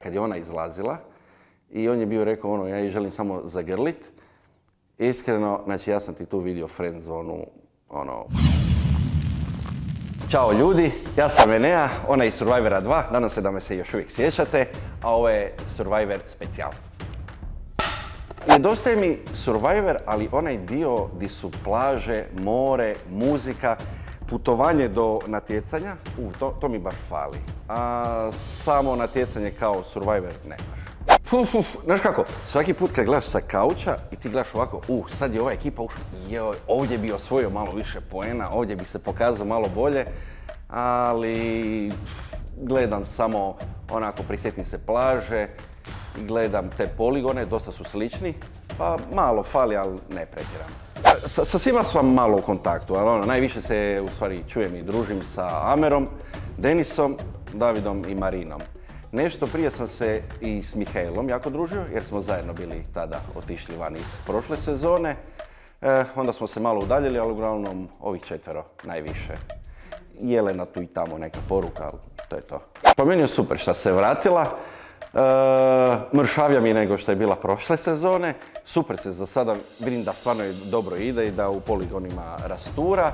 kad je ona izlazila i on je bio rekao ono, ja je želim samo zagrlit. Iskreno, znači ja sam ti tu vidio friendzonu, ono... Ćao ljudi, ja sam Enea, ona je iz Survivora 2, nadam se da me se još uvijek sjećate, a ovo je Survivor specijal. Nedostaje mi Survivor, ali onaj dio di su plaže, more, muzika, putovanje do natjecanja, to mi baš fali. A samo natjecanje kao Survivor ne baš. Znaš kako, svaki put kad gledaš sa kauča i ti gledaš ovako, sad je ova ekipa ušla, ovdje bi osvojio malo više poena, ovdje bi se pokazao malo bolje, ali gledam samo onako, prisjetim se plaže, gledam te poligone, dosta su slični, pa malo fali, ali ne pretjeram. Sa svima sam malo u kontaktu, ali najviše se u stvari čujem i družim sa Amerom, Denisom, Davidom i Marinom. Nešto prije sam se i s Mihaelom jako družio, jer smo zajedno bili tada otišli van iz prošle sezone. Onda smo se malo udaljili, ali uglavnom ovih 4 najviše. Jelena tu i tamo neka poruka, ali to je to. Pa meni je super što se vratila. Mršavija mi nego što je bila prošle sezone. Super se za sada, vidim da stvarno dobro ide i da u poligonima rastura.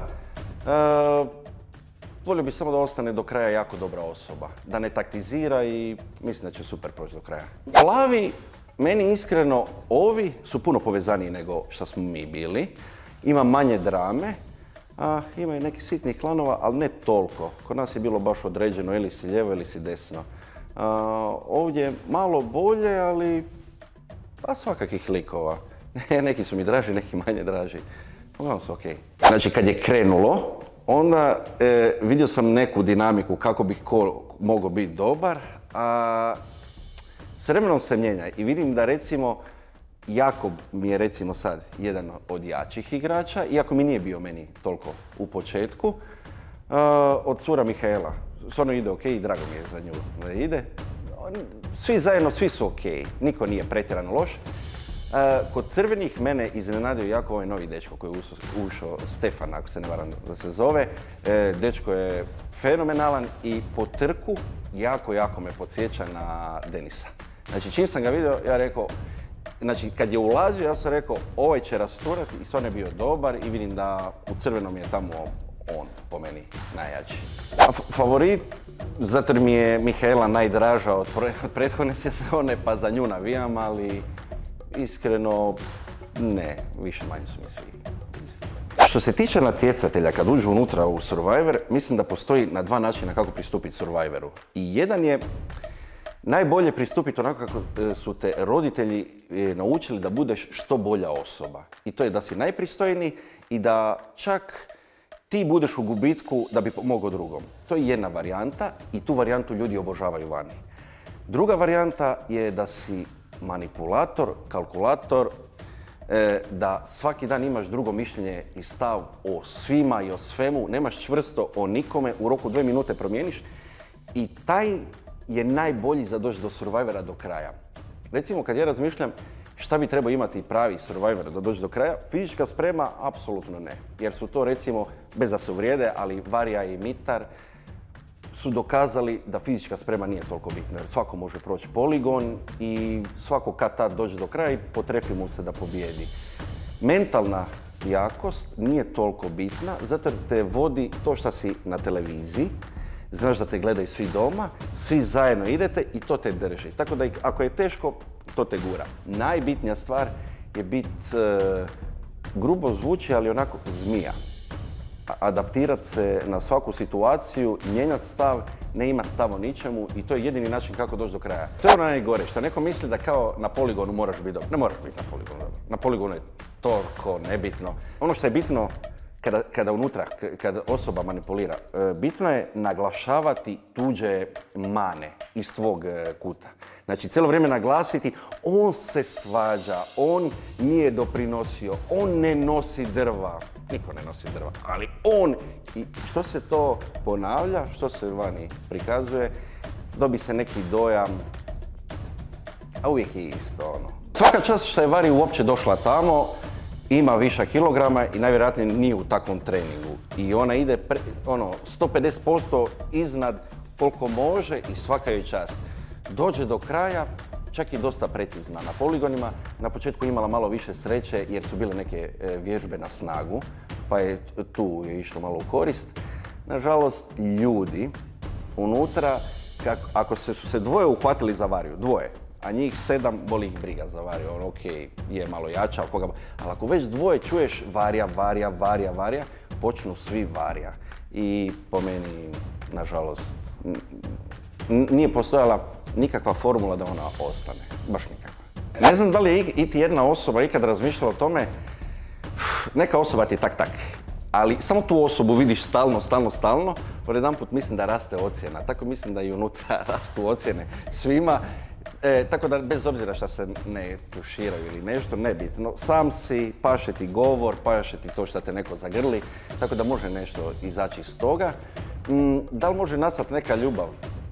Volio bih samo da ostane do kraja jako dobra osoba, da ne taktizira i mislim da će super proći do kraja. Plavi, meni iskreno, ovi su puno povezaniji nego što smo mi bili. Ima manje drame, ima i nekih sitnih klanova, ali ne toliko. Kod nas je bilo baš određeno ili si lijevo ili si desno. Ovdje je malo bolje, ali svakakih likova. Neki su mi draži, neki manje draži. Uglavnom su okej. Znači kad je krenulo, onda vidio sam neku dinamiku kako bi ko mogao biti dobar, a s vremenom se mijenja i vidim da recimo Jakob mi je recimo sad jedan od jačih igrača, iako mi nije bio meni toliko u početku, od cura Mihaela. Stvarno ide okej i drago mi je za nju da ide. Svi zajedno, svi su okej, niko nije pretjerano loš. Kod crvenih mene iznenadio jako ovaj novi dečko koji je ušao, Stefan, ako se ne varam da se zove. Dečko je fenomenalan i po trku jako me podsjeća na Denisa. Znači čim sam ga vidio, ja rekao, znači kad je ulazio ja sam rekao ovaj će rasturati i stvarno je bio dobar i vidim da u crvenom je tamo on po meni najjači. Favorit, zato mi je Mihaela najdraža od prethodne sezone pa za nju navijam, ali iskreno, ne, više manje su mi svi. Što se tiče natjecatelja, kad uđu unutra u Survivor, mislim da postoji na 2 načina kako pristupiti Survivoru. I jedan je najbolje pristupiti onako kako su te roditelji naučili da budeš što bolja osoba. I to je da si najpristojniji i da čak ti budeš u gubitku da bi pomogao drugom. To je jedna varijanta i tu varijantu ljudi obožavaju vani. Druga varijanta je da si manipulator, kalkulator, da svaki dan imaš drugo mišljenje i stav o svima i o svemu, nemaš čvrsto o nikome, u roku 2 minute promijeniš i taj je najbolji za doći do Survivora do kraja. Recimo kad ja razmišljam šta bi trebao imati pravi Survivor da dođe do kraja, fizička sprema apsolutno ne. Jer su to recimo, bez da se uvrijede, ali Varija i Mitar su dokazali da fizička sprema nije toliko bitna, jer svako može proći poligon i svako kad tad dođe do kraja i potrefi mu se da pobijedi. Mentalna jakost nije toliko bitna, zato jer te vodi to što si na televiziji, znaš da te gledaju svi doma, svi zajedno idete i to te drži. Tako da ako je teško, to te gura. Najbitnija stvar je biti, grubo zvuči, ali onako zmija. Adaptirati se na svaku situaciju, mijenjati stav, ne imati stav o ničemu i to je jedini način kako doći do kraja. To je ono najgore, što neko misli da kao na poligonu moraš biti dobar. Ne moraš biti na poligonu dobar. Na poligonu je toliko nebitno. Ono što je bitno kada unutra, kada osoba manipulira, bitno je naglašavati tuđe mane iz tvog kuta. Znači, cijelo vrijeme naglasiti, on se svađa, on nije doprinosio, on ne nosi drva. Niko ne nosi drva, ali on. I što se to ponavlja, što se vani prikazuje, dobi se neki dojam, a uvijek je isto ono. Svaka čast što je Vari uopće došla tamo, ima viša kilograma i najvjerojatnije nije u takvom treningu. I ona ide 150% iznad koliko može i svaka joj čast. dođe do kraja, čak i dosta precizna na poligonima. Na početku imala malo više sreće jer su bile neke vježbe na snagu, pa je tu išlo malo u korist. Nažalost, ljudi unutra, ako su se dvoje uhvatili za variju, dvoje, a njih 7 boli ih briga za variju, ok, je malo jača, ali ako već dvoje čuješ varija, počnu svi varija. I po meni, nažalost, nije postojala nikakva formula da ona ostane, baš nikakva. Ne znam da li je iti jedna osoba ikad razmišljala o tome, neka osoba ti je tak, ali samo tu osobu vidiš stalno, odjedanput mislim da raste ocjena, tako mislim da i unutra rastu ocjene svima. Tako da bez obzira što se ne tuširaju ili nešto, nebitno, sam si, paše ti govor, paše ti to što te neko zagrli, tako da može nešto izaći iz toga. Da li može nastati neka ljubav?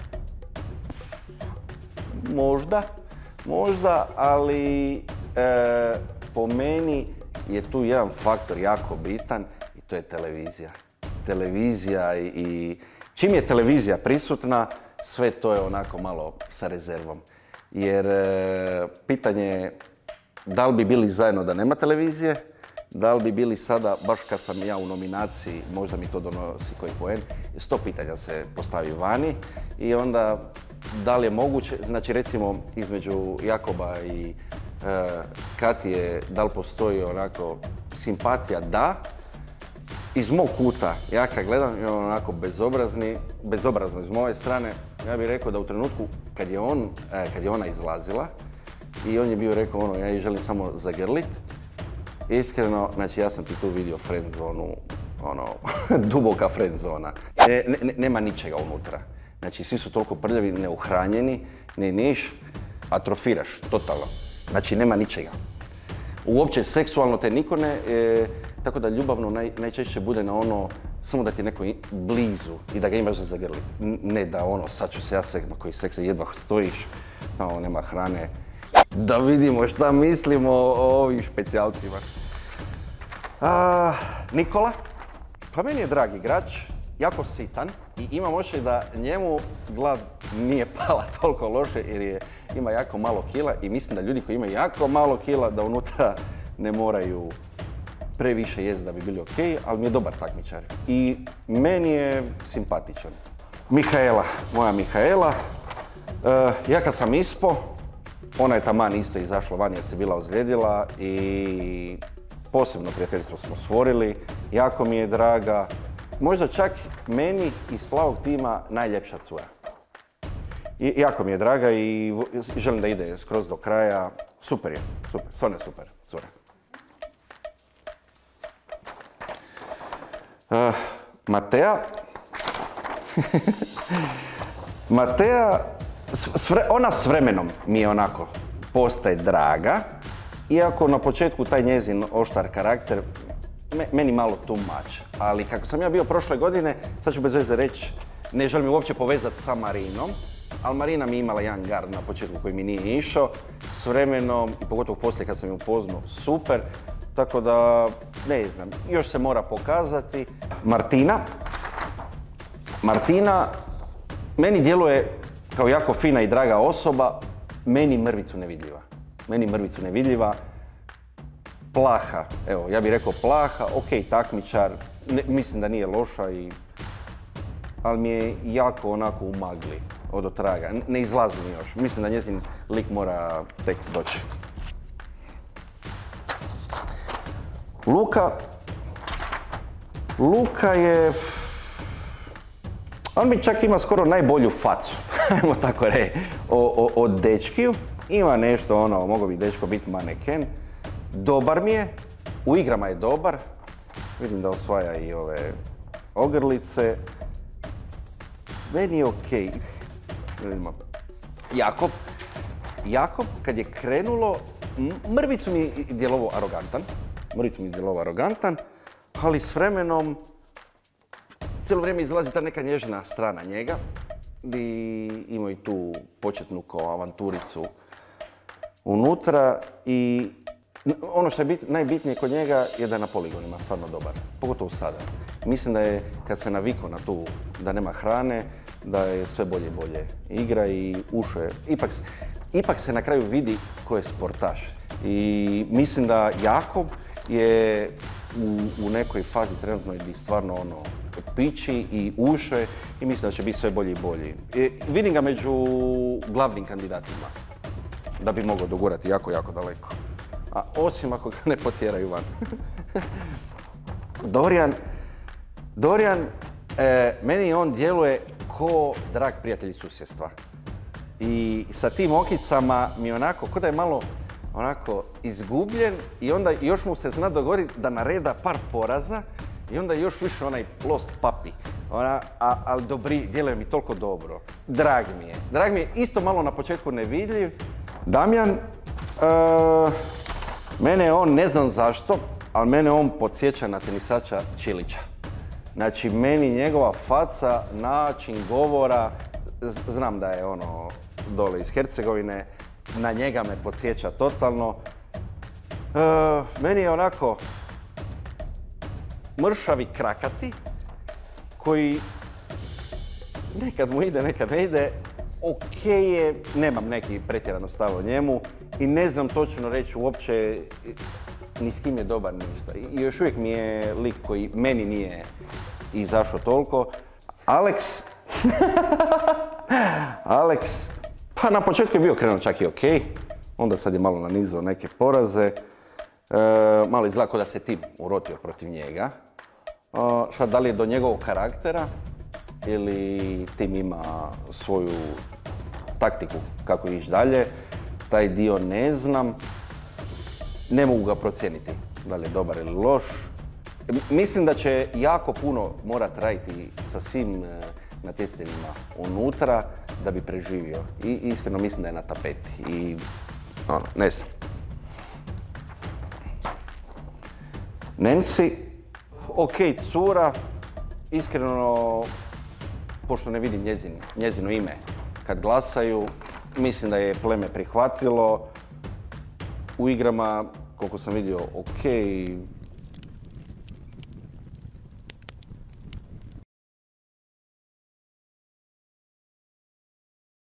Možda, ali po meni je tu jedan faktor jako bitan i to je televizija. Televizija i čim je televizija prisutna, sve to je onako malo sa rezervom. Jer pitanje je da li bi bili zajedno da nema televizije, da li bi bili sada, baš kad sam ja u nominaciji, možda mi to donosi koji poen, 100 pitanja se postavi vani i onda da li je moguće, znači recimo između Jakoba i Katije, da li postoji onako simpatija, da. Iz mog kuta, ja kad gledam, je onako bezobrazno iz moje strane, ja bih rekao da u trenutku kad je ona izlazila i on je bio rekao ono, ja je želim samo zagrlit, iskreno, znači ja sam ti tu vidio friendzonu, ono, duboka friendzona. Nema ničega unutra. Znači svi su toliko prljavi, neuhranjeni, niš, atrofiraš totalno. Znači nema ničega. Uopće seksualno te niko ne, tako da ljubavno najčešće bude na ono, samo da ti je neko blizu i da ga imaš za zagrlit. Ne da ono, sad ću se ja koji seksa jedva stojiš, tamo nema hrane. Da vidimo šta mislimo o ovim specijalcima. Nikola, pa meni je drag igrač, jako sitan i imam osjećaj da njemu glad nije pala toliko loše jer ima jako malo kila i mislim da ljudi koji imaju jako malo kila da unutra ne moraju previše jesti da bi bili ok, ali mi je dobar takmičar i meni je simpatičan. Mihaela, moja Mihaela, ja kad sam ispo, ona je taman isto izašla van jer se bila ozlijedila i posebno prijateljstvo smo stvorili, jako mi je draga. Možda čak meni iz plavog tima najljepša cura. Jako mi je draga i želim da ide skroz do kraja. Super je, super, stvarno je super cura. Matea. Matea, ona s vremenom mi je onako postaje draga, iako na početku taj njezin oštar karakter meni malo too much, ali kako sam ja bio prošle godine, sad ću bez veze reći, ne želim uopće povezati sa Marinom, ali Marina mi je imala jedan gard na početku koji mi nije išao, s vremenom i pogotovo poslije kad sam ju upoznao, super, tako da ne znam, još se mora pokazati. Martina meni djeluje kao jako fina i draga osoba, meni mrvicu nevidljiva. Plaha, evo, ja bih rekao plaha, ok, takmičar, mislim da nije loša, ali mi je jako onako u magli od otraga, ne izlazi mi još, mislim da njezin lik mora tek doći. Luka je, on mi čak ima skoro najbolju facu, ajmo tako reći, od dečkiju. Ima nešto ono, mogao bi dečko biti maneken. Dobar mi je, u igrama je dobar. Vidim da osvaja i ove ogrlice. Meni je okej. Jakob, kad je krenulo, mrvicu mi je djelovao arogantan, ali s vremenom cijelo vrijeme izlazi ta neka nježna strana njega, gdje ima i tu početnu kao avanturicu unutra i ono što je najbitnije kod njega je da je na poligonima stvarno dobar, pogotovo sada. Mislim da je kad se navikao na tu, da nema hrane, da je sve bolje i bolje igra i ušao je. Ipak se na kraju vidi ko je sportaš. I mislim da Jakob je u nekoj fazi trenutno gdje stvarno piči i uše i mislim da će biti sve bolji i bolji. Vidim ga među glavnim kandidatima da bi mogao dogurati jako, jako daleko. A osim ako ga ne potjeraju van. Dorijan, meni on djeluje ko drag prijatelj iz susjedstva. I sa tim okicama mi onako, ko da je malo onako izgubljen i onda još mu se zna dogoditi da nareda par poraza i onda još više onaj lost papi. Ali dobri, djeluje mi toliko dobro. Drag mi je. Isto malo na početku nevidljiv. Damjan, mene on, ne znam zašto, ali mene on podsjeća na tenisača Čilića. Znači, meni njegova faca, način govora, znam da je dole iz Hercegovine, na njega me podsjeća totalno. Meni je onako mršavi krakati, koji nekad mu ide, nekad ne ide. Ok je, nemam neki pretjerano stav o njemu i ne znam točno reći uopće ni s kim je dobar ništa. I još uvijek mi je lik koji meni nije izašao toliko. Alex, pa na početku je bio krenuo čak i ok, onda sad je malo nanizao neke poraze. Malo izgleda kao da se tim urotio protiv njega. Sad, da li je do njegovog karaktera ili tim ima svoju taktiku kako ići dalje, taj dio ne znam. Ne mogu ga procijeniti da li je dobar ili loš. Mislim da će jako puno morati raditi sa svim natjecanjima unutra da bi preživio. I iskreno mislim da je na tapeti. I ne znam. Nancy, ok, cura, iskreno, pošto ne vidim njezino ime kad glasaju, mislim da je pleme prihvatilo. U igrama, koliko sam vidio, ok,